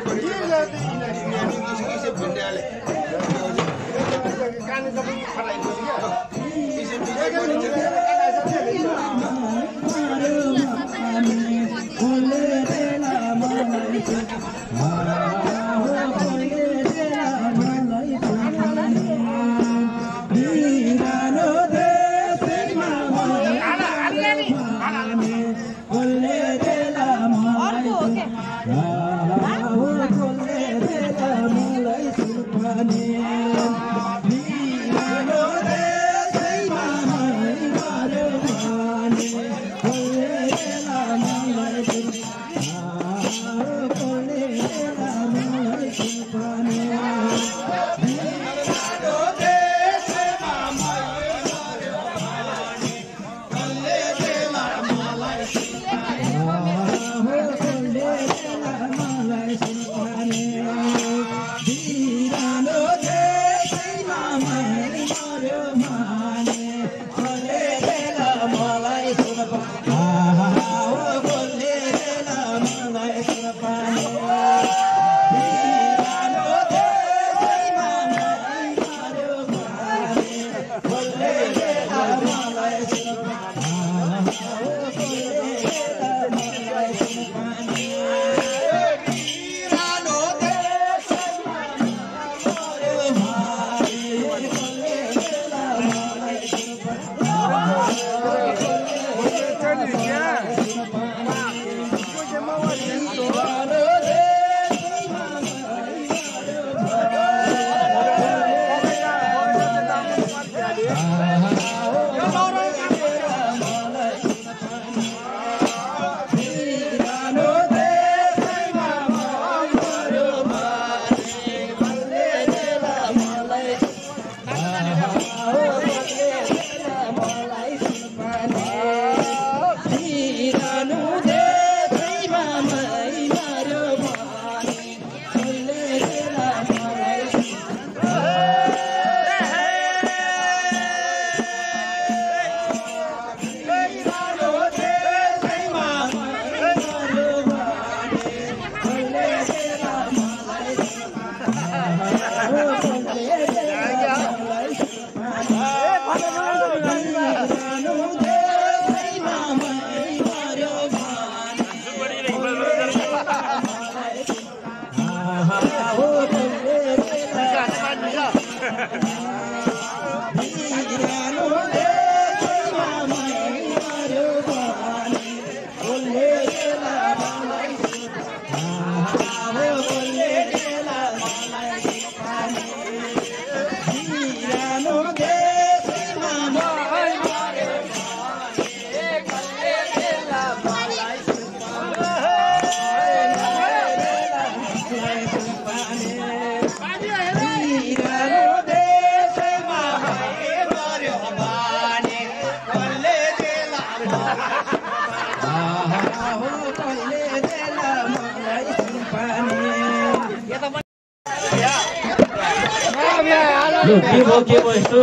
के भयो यस्तो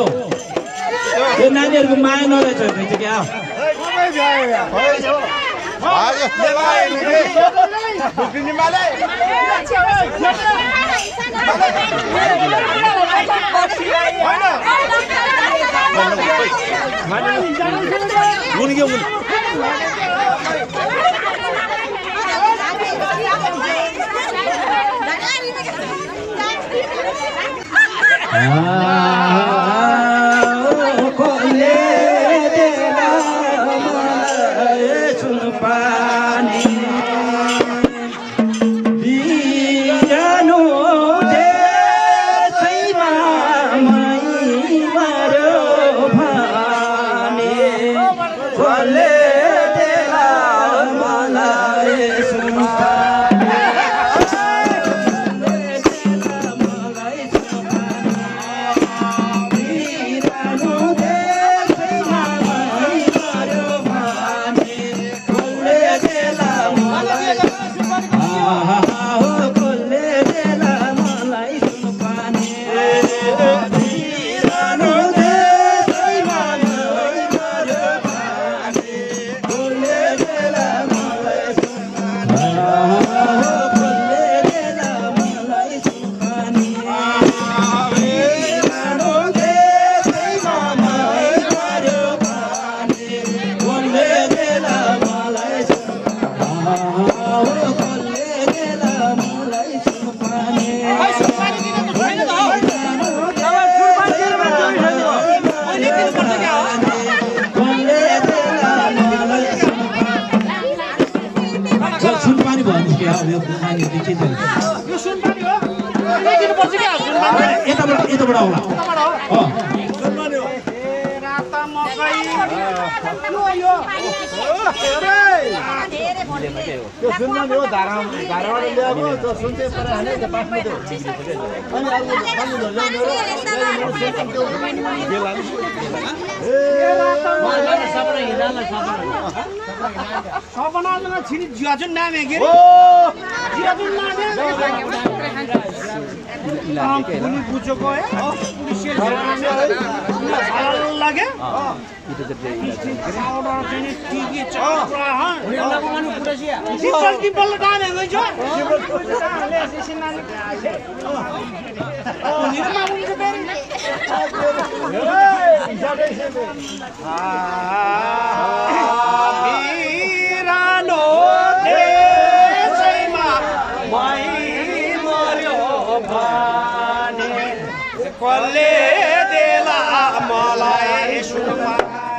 यो नानीहरुको माया नरहेछ त्यो क्या यो नानीहरुले के चाहिँ यो सुनपानी हो ल्याइदिनु पर्छ के यताबाट आउला सुनपानी हो राता मकै यो त्यो सुनपानी हो धाराबाट ल्याएको त्यो सुन चाहिँ पर हाने त्यो पास्नु त्यो अनि सपना छिनी जियाजुन नाम है के जियाजुन नाम है पुनी पूछोको है पुलिस लगे टिपल डाल है जो वीरानो देशैमा मै मर्यो भने कसले देला मलाई सुनपानी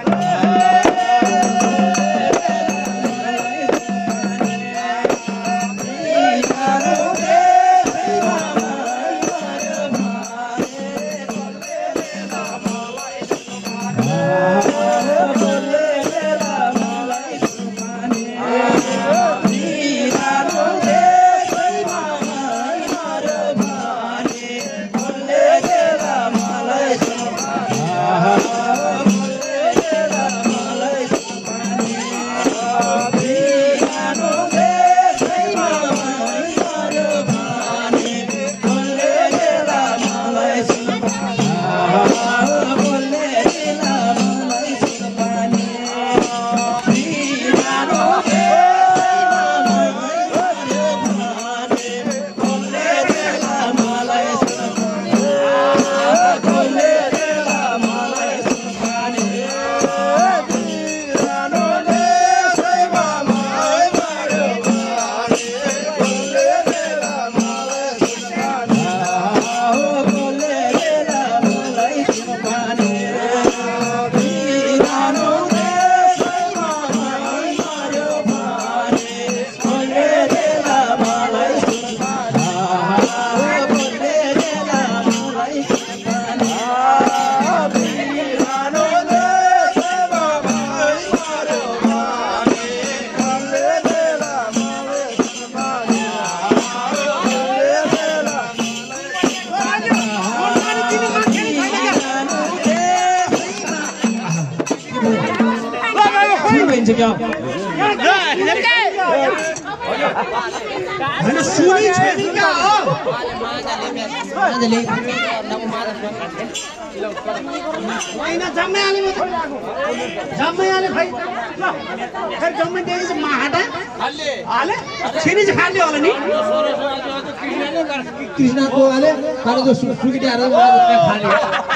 कृष्णको वाले तर जो सुकिटाहरु खाने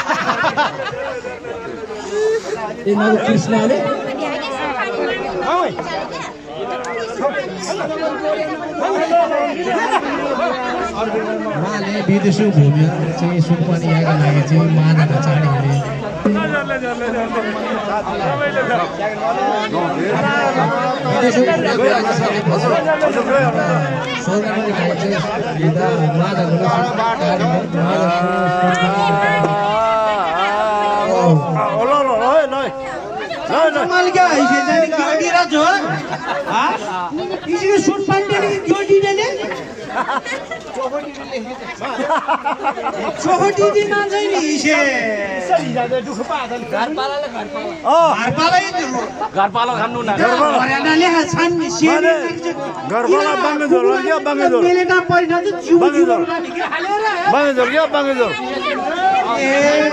ए न कृष्णले माले विदेशी भूमि चाहिँ सुनपानी आएको लागि चाहिँ मादन चाडी गरे सरकारले चाहिँ मालिक ऐसे जाने गाड़ी राजो हां इसलिए सुन पानी की जोड़ी ने छोटी दिन ना जाइए इसे सही जाते दुख पादल घर पाला घर पाला खानु ना हरियाणाले छान सेने घर पाला बंगजोर क्या बंगजोर मेले ना परिना तो जीव हालेर बंगजोर क्या बंगजोर ए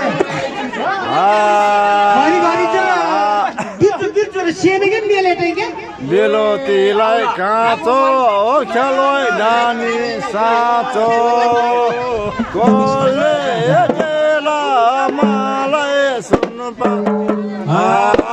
भारी भारी छ बिर्चो सेने के मेले टेके बेलोतीलाई काँचो खेलो नानी साँचो कसले देला मलाई सुन्नु